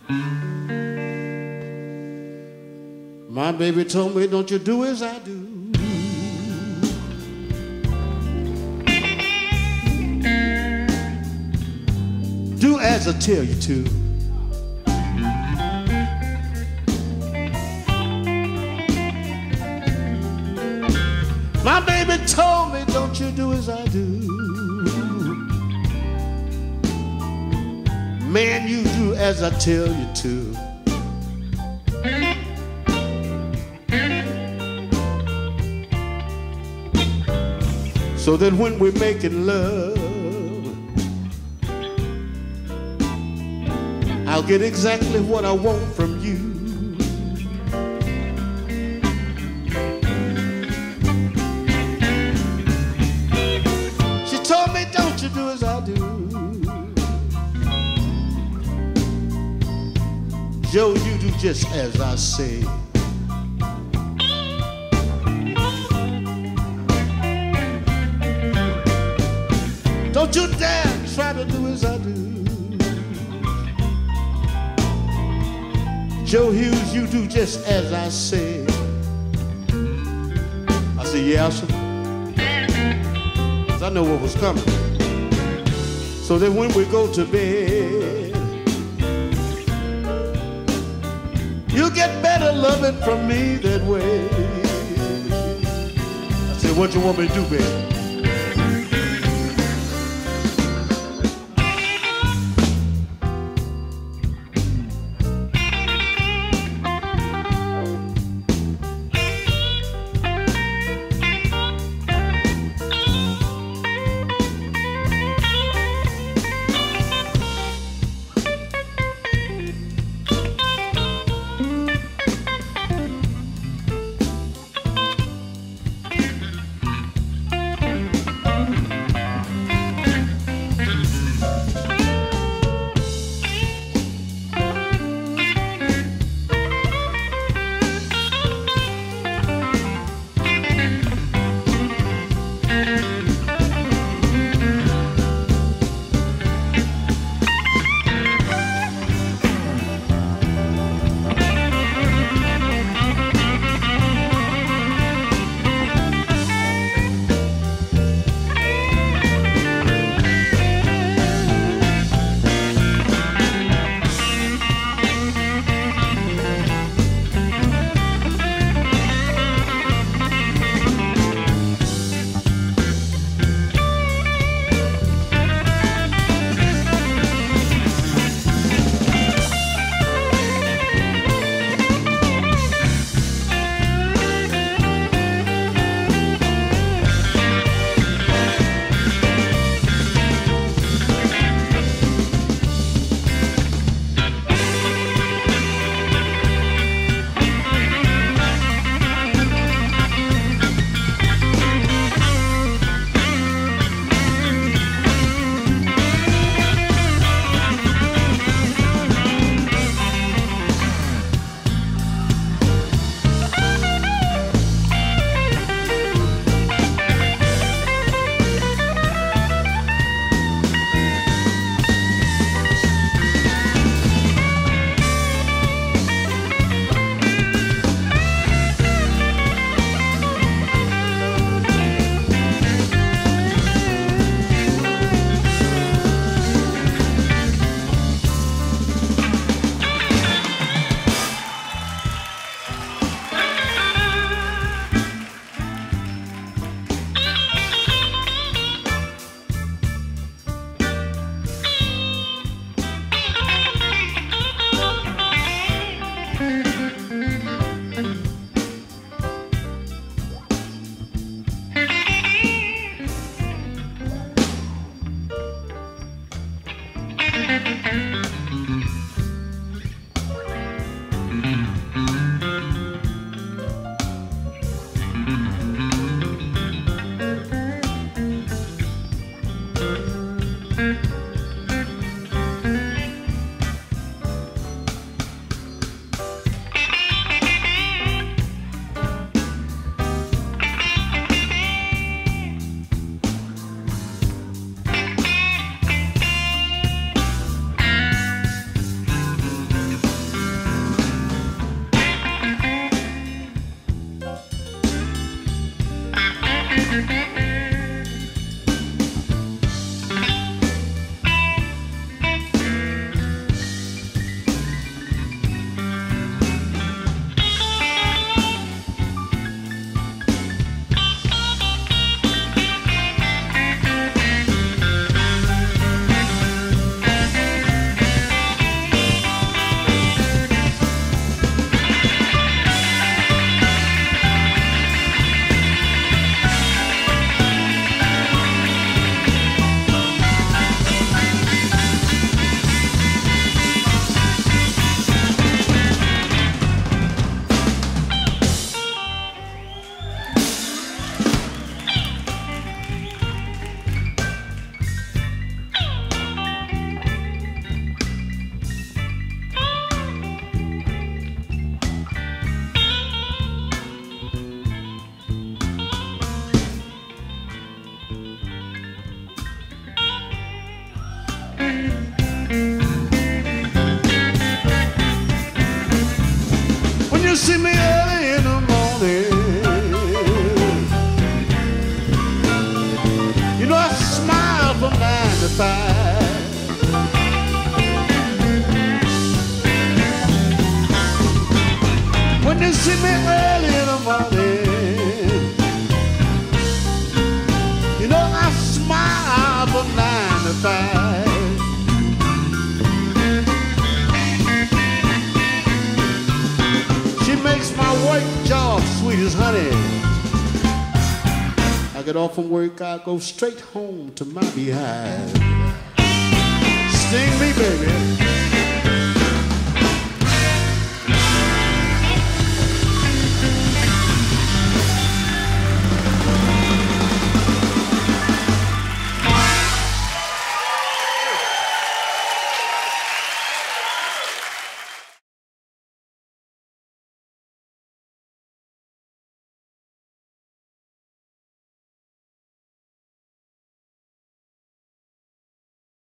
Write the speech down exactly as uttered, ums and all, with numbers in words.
My baby told me, don't you do as I do. Do as I tell you to. My baby told me, don't you do as I do. Man, you do as I tell you to. So that when we're making love, I'll get exactly what I want from you. She told me, don't you do as I do. Joe, you do just as I say. Don't you dare try to do as I do. Joe Hughes, you do just as I say. I said, yeah, sir. 'Cause I know what was coming. So that when we go to bed, you get better loving from me that way. I said, what you want me to do, baby? you see me early in the morning, you know I smile from nine to five. When you see me early in the morning, you know I smile from nine to five. She makes my work job sweet as honey. I get off from work, I go straight home to my beehive. Sting me, baby.